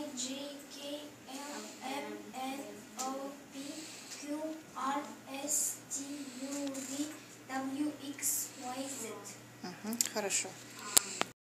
J, K, L, M, N, O, P, Q, R, S, T, U, V, W, X, Y, Z. Хорошо.